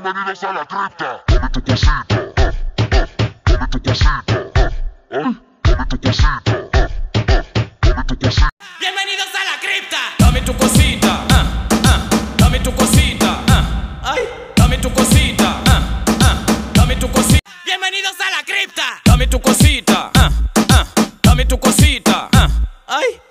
Bienvenidos a la cripta. Dame tu cosita. Dame tu cosita. Dame tu cosita. Dame tu cosita. Bienvenidos a la cripta. Dame tu cosita. Dame tu cosita. Ay, dame tu cosita. Dame tu cosita. Bienvenidos a la cripta. Dame tu cosita. Dame tu cosita. Ay.